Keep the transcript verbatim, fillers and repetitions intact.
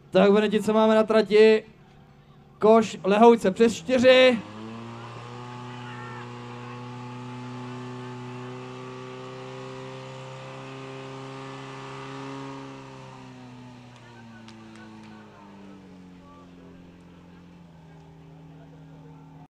Tak Beneti, co máme na trati? Koš, Lehouce přes čtyři.